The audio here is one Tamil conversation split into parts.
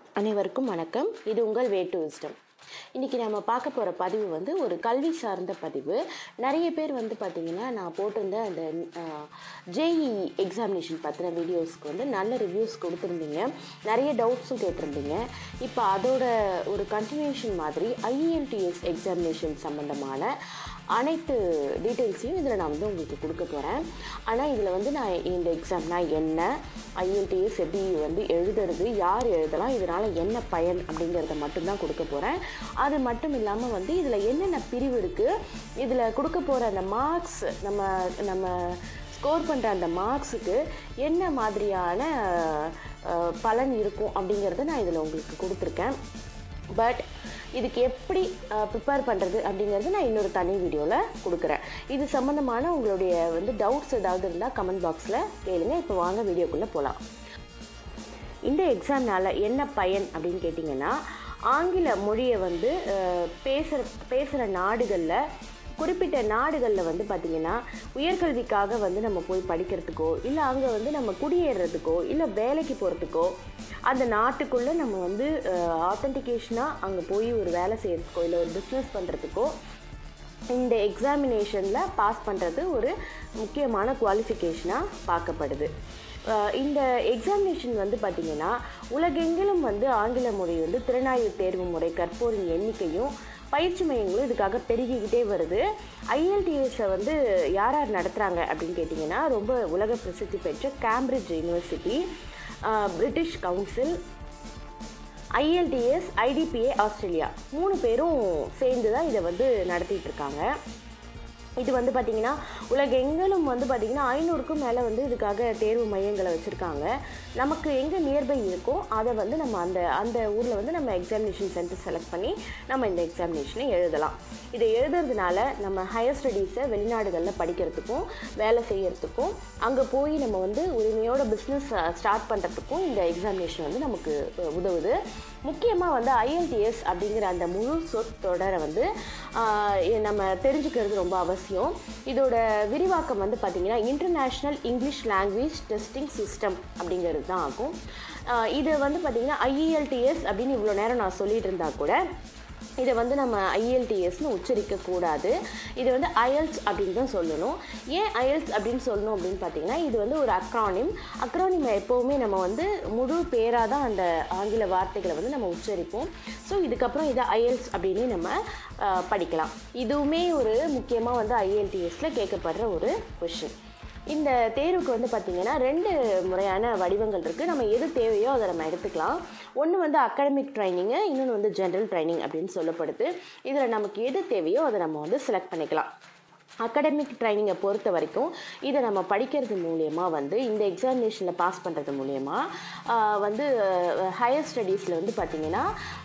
அனைவருக்கும் வணக்கம். இது உங்கள் வே டு விஸ்டம். இன்றைக்கி நம்ம பார்க்க போகிற பதிவு வந்து ஒரு கல்வி சார்ந்த பதிவு. நிறைய பேர் வந்து பார்த்திங்கன்னா நான் போட்டிருந்த அந்த ஜேஇ எக்ஸாமினேஷன் பற்றின வீடியோஸ்க்கு வந்து நல்ல ரிவ்யூஸ் கொடுத்துருந்தீங்க, நிறைய டவுட்ஸும் கேட்டிருந்தீங்க. இப்போ அதோட ஒரு கண்டினியூஷன் மாதிரி ஐஇஎல்டிஎஸ் எக்ஸாமினேஷன் சம்மந்தமான அனைத்து டீட்டெயில்ஸையும் இதில் நான் வந்து உங்களுக்கு கொடுக்க போகிறேன். ஆனால் இதில் வந்து நான் இந்த எக்ஸாம்னா என்ன, ஐஎல்டிஎஸ் எப்படி வந்து எழுதுறது, யார் எழுதலாம், இதனால் என்ன பயன் அப்படிங்கிறத மட்டும்தான் கொடுக்க போகிறேன். அது மட்டும் இல்லாமல் வந்து இதில் என்னென்ன பிரிவு இருக்குது, இதில் கொடுக்க போகிற அந்த மார்க்ஸ், நம்ம ஸ்கோர் பண்ணுற அந்த மார்க்ஸுக்கு என்ன மாதிரியான பலன் இருக்கும் அப்படிங்கிறத நான் இதில் உங்களுக்கு கொடுத்துருக்கேன். பட் இதுக்கு எப்படி ப்ரிப்பேர் பண்ணுறது அப்படிங்கிறது நான் இன்னொரு தனி வீடியோவில் கொடுக்குறேன். இது சம்மந்தமான உங்களுடைய வந்து டவுட்ஸ் ஏதாவது இருந்தால் கமெண்ட் பாக்ஸில் கேளுங்க. இப்போ வாங்க வீடியோக்குள்ளே போகலாம். இந்த எக்ஸாம்னால் என்ன பயன் அப்படின்னு கேட்டிங்கன்னா, ஆங்கில மொழியை வந்து பேசுகிற நாடுகளில், குறிப்பிட்ட நாடுகளில் வந்து பார்த்திங்கன்னா உயர்கல்விக்காக வந்து நம்ம போய் படிக்கிறதுக்கோ, இல்லை அங்கே வந்து நம்ம குடியேறதுக்கோ, இல்லை வேலைக்கு போகிறதுக்கோ, அந்த நாட்டுக்குள்ளே நம்ம வந்து ஆத்தென்டிகேஷனாக அங்கே போய் ஒரு வேலை செய்கிறதுக்கோ, இல்லை ஒரு பிஸ்னஸ் பண்ணுறதுக்கோ இந்த எக்ஸாமினேஷனில் பாஸ் பண்ணுறது ஒரு முக்கியமான குவாலிஃபிகேஷனாக பார்க்கப்படுது. இந்த எக்ஸாமினேஷன் வந்து பார்த்திங்கன்னா உலகெங்கிலும் வந்து ஆங்கில மொழி வந்து திறனாய்வு தேர்வு முறை கற்போரின் எண்ணிக்கையும் பயிற்சி மையங்களும் இதுக்காக பெருகிக்கிட்டே வருது. ஐஎல்டிஎஸை வந்து யார் நடத்துகிறாங்க அப்படின்னு கேட்டிங்கன்னா, ரொம்ப உலக பிரசித்தி பெற்ற Cambridge university, British council, IELTS, IDP Australia 3 பேரும் சேர்ந்து தான் இதை வந்து நடத்திட்டு இருக்காங்க. இது வந்து பார்த்திங்கன்னா உலகெங்கிலும் வந்து பார்த்திங்கன்னா 500க்கும் மேலே வந்து இதுக்காக தேர்வு மையங்களை வச்சுருக்காங்க. நமக்கு எங்கே நியர்பை இருக்கோ அதை வந்து நம்ம அந்த ஊரில் வந்து நம்ம எக்ஸாமினேஷன் சென்டர் செலக்ட் பண்ணி நம்ம இந்த எக்ஸாமினேஷனை எழுதலாம். இதை எழுதுறதுனால நம்ம ஹையர் ஸ்டடீஸை வெளிநாடுகளில் படிக்கிறதுக்கும் வேலை செய்கிறதுக்கும், அங்கே போய் நம்ம வந்து உரிமையோட பிஸ்னஸ் ஸ்டார்ட் பண்ணுறதுக்கும் இந்த எக்ஸாமினேஷன் வந்து நமக்கு உதவுது. முக்கியமாக வந்து ஐஎல்டிஎஸ் அப்படிங்கிற அந்த முழு சொற்றொடரை வந்து நம்ம தெரிஞ்சுக்கிறது ரொம்ப அவசியம். இதோட விரிவாக்கம் வந்து பார்த்திங்கன்னா international English language testing system அப்படிங்கிறது தான் ஆகும். இது வந்து பார்த்திங்கன்னா ஐஇஎல்டிஎஸ் அப்படின்னு இவ்வளோ நேரம் நான் சொல்லிகிட்டு இருந்தால் கூட இதை வந்து நம்ம ஐஎல்டிஎஸ்னு உச்சரிக்கக்கூடாது. இது வந்து ஐஎல்ஸ் அப்படின்னு தான் சொல்லணும். ஏன் ஐஎல்ஸ் அப்படின்னு சொல்லணும் அப்படின்னு பார்த்தீங்கன்னா, இது வந்து ஒரு அக்ரானிம் எப்போவுமே நம்ம வந்து முழு பேராக தான் அந்த ஆங்கில வார்த்தைகளை வந்து நம்ம உச்சரிப்போம். ஸோ இதுக்கப்புறம் இதை ஐஎல்ஸ் அப்படின்னு நம்ம படிக்கலாம். இதுவுமே ஒரு முக்கியமாக வந்து ஐஎல்டிஎஸில் கேட்கப்படுற ஒரு கொஷின். இந்த தேர்வுக்கு வந்து பார்த்திங்கன்னா 2 முறையான வடிவங்கள் இருக்குது. நம்ம எது தேவையோ அதை நம்ம எடுத்துக்கலாம். ஒன்று வந்து அகாடமிக் ட்ரைனிங்கு, இன்னொன்று வந்து ஜென்ரல் ட்ரைனிங் அப்படின்னு சொல்லப்படுது. இதில் நமக்கு எது தேவையோ அதை நம்ம வந்து செலக்ட் பண்ணிக்கலாம். அகாடமிக் ட்ரைனிங்கை பொறுத்த வரைக்கும் இதை நம்ம படிக்கிறது மூலயமா வந்து இந்த எக்ஸாமினேஷனில் பாஸ் பண்ணுறது மூலயமா வந்து ஹையர் ஸ்டடீஸில் வந்து பார்த்திங்கன்னா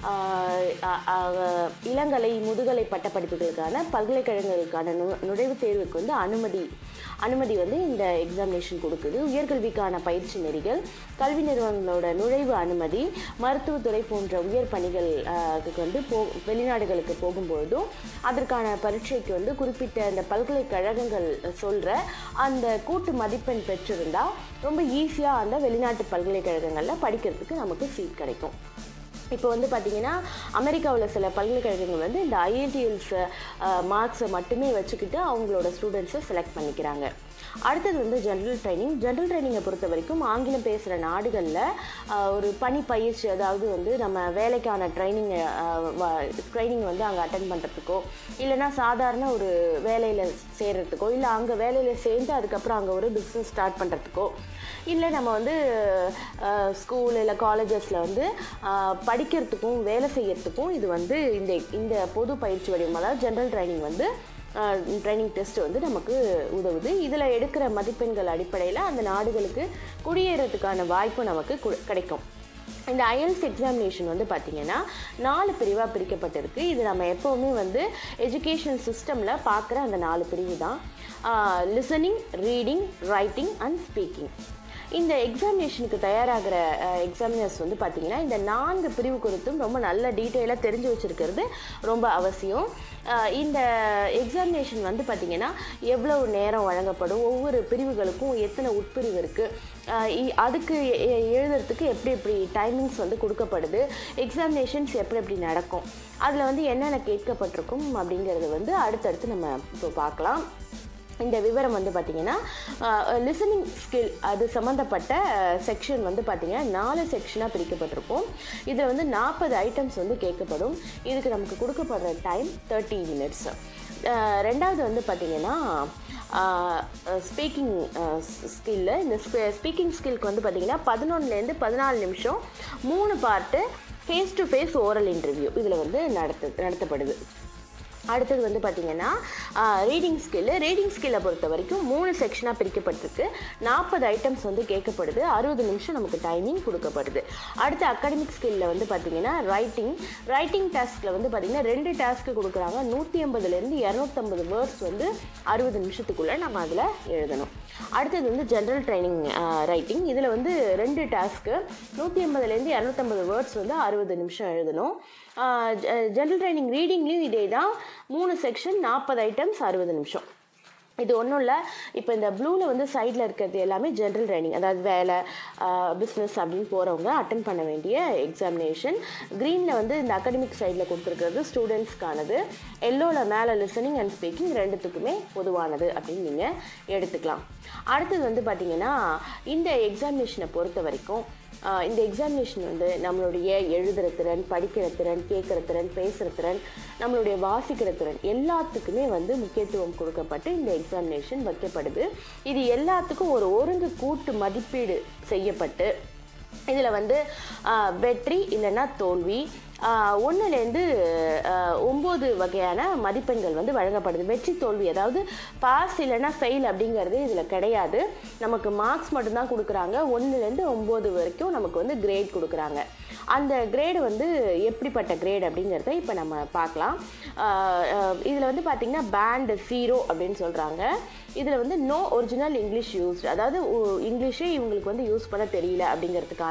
இளங்கலை, முதுகலை பட்டப்படிப்புகளுக்கான பல்கலைக்கழகங்களுக்கான நுழைவுத் தேர்வுக்கு வந்து அனுமதி வந்து இந்த எக்ஸாமினேஷன் கொடுக்குது. உயர்கல்விக்கான பயிற்சி நெறிகள், கல்வி நிறுவனங்களோட நுழைவு அனுமதி, மருத்துவத்துறை போன்ற உயர் பணிகளுக்கு வந்து வெளிநாடுகளுக்கு போகும்பொழுதும் அதற்கான பரீட்சைக்கு வந்து குறிப்பிட்ட அந்த பல்கலைக்கழகங்கள் சொல்கிற அந்த கூட்டு மதிப்பெண் பெற்றிருந்தால் ரொம்ப ஈஸியாக அந்த வெளிநாட்டு பல்கலைக்கழகங்களில் படிக்கிறதுக்கு நமக்கு சீட் கிடைக்கும். இப்போ வந்து பார்த்திங்கன்னா அமெரிக்காவில் சில பல்கலைக்கழகங்கள் வந்து இந்த ஐஎல்டிஎஸ் மார்க்ஸை மட்டுமே வச்சுக்கிட்டு அவங்களோட ஸ்டூடெண்ட்ஸை செலக்ட் பண்ணிக்கிறாங்க. அடுத்தது வந்து ஜென்ரல் ட்ரைனிங்கை பொறுத்த வரைக்கும் ஆங்கிலம் பேசுகிற நாடுகளில் ஒரு பணி பயிற்சி, அதாவது வந்து நம்ம வேலைக்கான ட்ரைனிங் வந்து அங்கே அட்டென்ட் பண்ணுறதுக்கோ, இல்லைனா சாதாரண ஒரு வேலையில் சேர்கிறதுக்கோ, இல்லை அங்கே வேலையில் சேர்ந்து அதுக்கப்புறம் அங்கே ஒரு பிஸ்னஸ் ஸ்டார்ட் பண்ணுறதுக்கோ, இல்லை நம்ம வந்து ஸ்கூல் இல்லை காலேஜஸில் வந்து படிக்கிறதுக்கும் வேலை செய்கிறதுக்கும் இது வந்து இந்த பொது பயிற்சி வடிவம், அதாவது ஜென்ரல் ட்ரைனிங் வந்து ட்ரைனிங் டெஸ்ட் வந்து நமக்கு உதவுது. இதில் எடுக்கிற மதிப்பெண்கள் அடிப்படையில் அந்த நாடுகளுக்கு குடியேறதுக்கான வாய்ப்பு நமக்கு கிடைக்கும். இந்த ஐஎல்ஸ் எக்ஸாமினேஷன் வந்து பார்த்திங்கன்னா 4 பிரிவாக பிரிக்கப்பட்டிருக்கு. இது நம்ம எப்போவுமே வந்து எஜுகேஷன் சிஸ்டமில் பார்க்குற அந்த 4 பிரிவு தான். Listening, reading, writing and speaking. இந்த எக்ஸாமினேஷனுக்கு தயாராகிற எக்ஸாமினர்ஸ் வந்து பார்த்திங்கன்னா இந்த 4 பிரிவு குறித்தும் ரொம்ப நல்ல டீட்டெயிலாக தெரிஞ்சு வச்சுருக்கிறது ரொம்ப அவசியம். இந்த எக்ஸாமினேஷன் வந்து பார்த்திங்கன்னா எவ்வளவு நேரம் வழங்கப்படும், ஒவ்வொரு பிரிவுகளுக்கும் எத்தனை உட்பிரிவு இருக்குது, அதுக்கு எழுதுறதுக்கு எப்படி டைமிங்ஸ் வந்து கொடுக்கப்படுது, எக்ஸாமினேஷன்ஸ் எப்படி நடக்கும், அதில் வந்து என்னென்ன கேட்கப்பட்டிருக்கும் அப்படிங்கிறது வந்து அடுத்தடுத்து நம்ம இப்போ பார்க்கலாம். இந்த விவரம் வந்து பார்த்திங்கன்னா லிசனிங் ஸ்கில் அது சம்மந்தப்பட்ட செக்ஷன் வந்து பார்த்திங்கன்னா 4 செக்ஷனாக பிரிக்கப்பட்டிருக்கும். இதில் வந்து 40 ஐட்டம்ஸ் வந்து கேட்கப்படும். இதுக்கு நமக்கு கொடுக்கப்படுற டைம் 30 மினிட்ஸ். ரெண்டாவது வந்து பார்த்திங்கன்னா ஸ்பீக்கிங் ஸ்கில்லு. இந்த ஸ்பீக்கிங் ஸ்கில்க்கு வந்து பார்த்திங்கன்னா 11லேருந்து 14 நிமிஷம் 3 part face to face oral interview இதில் வந்து நடத்தப்படுது. அடுத்தது வந்து பார்த்திங்கன்னா ரீடிங் ஸ்கில்லை பொறுத்த வரைக்கும் 3 செக்ஷனாக பிரிக்கப்பட்டிருக்கு. 40 ஐட்டம்ஸ் வந்து கேட்கப்படுது. 60 நிமிஷம் நமக்கு டைமிங் கொடுக்கப்படுது. அடுத்து அகாடமிக் ஸ்கில்லில் வந்து பார்த்திங்கன்னா ரைட்டிங் டாஸ்கில் வந்து பார்த்திங்கன்னா 2 டாஸ்க்கு கொடுக்குறாங்க. 150லேருந்து 250 வேர்ட்ஸ் வந்து 60 நிமிஷத்துக்குள்ளே நம்ம அதில் எழுதணும். அடுத்தது வந்து ஜென்ரல் ட்ரைனிங் ரைட்டிங். இதில் வந்து 2 டாஸ்க்கு 150லேருந்து 250 வேர்ட்ஸ் வந்து 60 நிமிஷம் எழுதணும். ஜென்ரல் ட்ரைனிங் ரீடிங்லேயும் இதே தான், 3 செக்ஷன் 40 ஐட்டம்ஸ் 60 நிமிஷம். இது ஒன்றும் இல்லை, இப்போ இந்த ப்ளூவில் வந்து சைடில் இருக்கிறது எல்லாமே ஜென்ரல் ட்ரைனிங், அதாவது வேலை பிஸ்னஸ் அப்படின்னு போகிறவங்க அட்டன் பண்ண வேண்டிய எக்ஸாமினேஷன். க்ரீனில் வந்து இந்த அகாடமிக் சைடில் கொடுத்துருக்கிறது ஸ்டூடெண்ட்ஸ்க்கானது. எல்லோவில் மேலே லிசனிங் அண்ட் ஸ்பீக்கிங் ரெண்டுத்துக்குமே பொதுவானது அப்படின்னு நீங்கள் எடுத்துக்கலாம். அடுத்தது வந்து பார்த்திங்கன்னா இந்த எக்ஸாமினேஷனை பொறுத்த வரைக்கும் இந்த எக்ஸாமினேஷன் வந்து நம்மளுடைய எழுதுகிற திறன், படிக்கிற திறன், கேட்குற திறன், பேசுகிற திறன், நம்மளுடைய வாசிக்கிற திறன் எல்லாத்துக்குமே வந்து முக்கியத்துவம் கொடுக்கப்பட்டு இந்த எக்ஸாமினேஷன் வைக்கப்படுது. இது எல்லாத்துக்கும் ஒரு ஒருங்கு கூட்டு மதிப்பீடு செய்யப்பட்டு இதில் வந்து வெற்றி இல்லைன்னா தோல்வி 1லேருந்து 9 வகையான மதிப்பெண்கள் வந்து வழங்கப்படுது. வெற்றி தோல்வி அதாவது பாஸ் இல்லைன்னா ஃபெயில் அப்படிங்கிறது இதில் கிடையாது. நமக்கு மார்க்ஸ் மட்டும்தான் கொடுக்குறாங்க. 1லேருந்து 9 வரைக்கும் நமக்கு வந்து கிரேட் கொடுக்குறாங்க. அந்த கிரேடு வந்து எப்படிப்பட்ட கிரேட் அப்படிங்கிறத இப்போ நம்ம பார்க்கலாம். இதில் வந்து பார்த்திங்கன்னா பேண்ட் 0 அப்படின்னு சொல்கிறாங்க. இதில் வந்து நோ ஒரிஜினல் இங்கிலீஷ் யூஸ்டு, அதாவது இங்கிலீஷே இவங்களுக்கு வந்து யூஸ் பண்ண தெரியல அப்படிங்கிறதுக்கான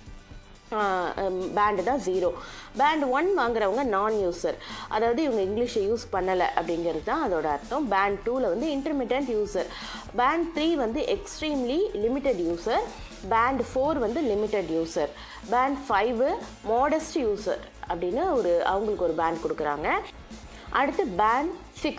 பேண்டு தான் 0. பேண்ட் 1 வாங்குறவங்க நான் யூசர், அதாவது இவங்க இங்கிலீஷை யூஸ் பண்ணலை அப்படிங்கிறது தான் அதோட அர்த்தம். பேண்ட் 2ல் வந்து இன்டர்மீடியட் யூசர், பேண்ட் 3 வந்து எக்ஸ்ட்ரீம்லி லிமிட்டட் யூசர், பேண்ட் 4 வந்து limited user, band 5 modest user அப்படின்னு அவங்களுக்கு ஒரு பேண்ட் கொடுக்குறாங்க. அடுத்து பேண்ட்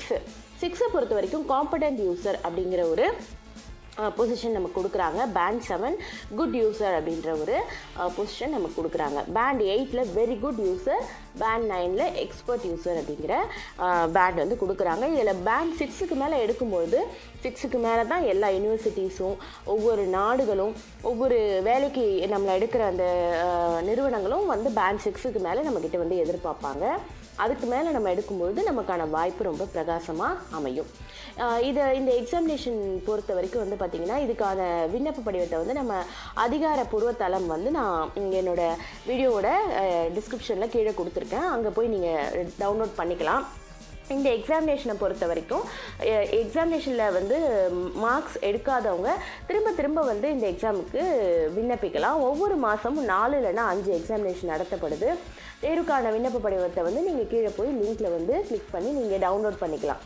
6 பொறுத்த வரைக்கும் காம்படென்ட் யூசர் அப்படிங்கிற ஒரு பொசிஷன் நமக்கு கொடுக்குறாங்க. பேண்ட் 7 குட் யூசர் அப்படின்ற ஒரு பொசிஷன் நமக்கு கொடுக்குறாங்க. பேண்ட் 8ல் வெரி குட் யூசர், பேண்ட் 9ல் எக்ஸ்பர்ட் யூசர் அப்படிங்கிற பேண்ட் வந்து கொடுக்குறாங்க. இதில் பேண்ட் 6க்கு மேலே எடுக்கும்போது 6க்கு மேலே தான் எல்லா யூனிவர்சிட்டிஸும் ஒவ்வொரு நாடுகளும் ஒவ்வொரு வேலைக்கு நம்மளை எடுக்கிற அந்த நிறுவனங்களும் வந்து பேண்ட் 6க்கு மேலே நம்மக்கிட்ட வந்து எதிர்பார்ப்பாங்க. அதுக்கு மேலே நம்ம எடுக்கும்பொழுது நமக்கான வாய்ப்பு ரொம்ப பிரகாசமாக அமையும். இந்த எக்ஸாமினேஷன் பொறுத்த வரைக்கும் வந்து பார்த்திங்கன்னா இதுக்கான விண்ணப்ப படிவத்தை வந்து நம்ம அதிகாரப்பூர்வ தளம் வந்து நான் என்னோடய வீடியோவோட டிஸ்கிரிப்ஷனில் கீழே கொடுத்துருக்கேன். அங்கே போய் நீங்கள் டவுன்லோட் பண்ணிக்கலாம். இந்த எக்ஸாமினேஷனை பொறுத்த வரைக்கும் எக்ஸாமினேஷனில் வந்து மார்க்ஸ் எடுக்காதவங்க திரும்ப வந்து இந்த எக்ஸாமுக்கு விண்ணப்பிக்கலாம். ஒவ்வொரு மாதமும் 4 இல்லைன்னா 5 எக்ஸாமினேஷன் நடத்தப்படுது. தேர்வுக்கான விண்ணப்ப படிவத்தை வந்து நீங்கள் கீழே போய் லிங்க்கில் வந்து கிளிக் பண்ணி நீங்கள் டவுன்லோட் பண்ணிக்கலாம்.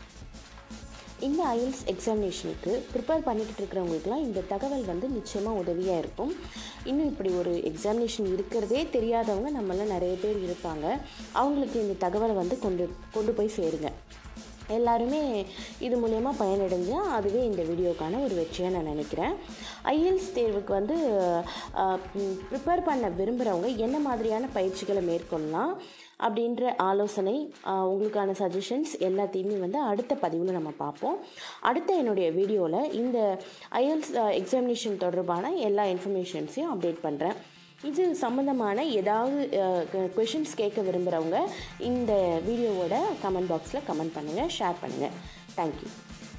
இந்த IELTS எக்ஸாமினேஷனுக்கு ப்ரிப்பேர் பண்ணிக்கிட்டு இருக்கிறவங்களுக்குலாம் இந்த தகவல் வந்து நிச்சயமாக உதவியாக இருக்கும். இன்னும் இப்படி ஒரு எக்ஸாமினேஷன் இருக்கிறதே தெரியாதவங்க நம்மளாம் நிறைய பேர் இருப்பாங்க. அவங்களுக்கு இந்த தகவலை வந்து கொண்டு போய் சேருங்க. எல்லாருமே இது மூலயமா பயனடைஞ்சால் அதுவே இந்த வீடியோக்கான ஒரு வெற்றியாக நான் நினைக்கிறேன். IELTS தேர்வுக்கு வந்து ப்ரிப்பேர் பண்ண விரும்புகிறவங்க என்ன மாதிரியான பயிற்சிகளை மேற்கொள்ளலாம் அப்படின்ற ஆலோசனை, உங்களுக்கான சஜஷன்ஸ் எல்லாத்தையுமே வந்து அடுத்த பதிவில் நம்ம பார்ப்போம். அடுத்த என்னுடைய வீடியோவில் இந்த IELTS எக்ஸாமினேஷன் தொடர்பான எல்லா இன்ஃபர்மேஷன்ஸையும் அப்டேட் பண்ணுறேன். இது சம்மந்தமான ஏதாவது கொஷின்ஸ் கேட்க விரும்புகிறவங்க இந்த வீடியோவோட கமெண்ட் பாக்ஸில் கமெண்ட் பண்ணுங்கள், ஷேர் பண்ணுங்கள். தேங்க்யூ.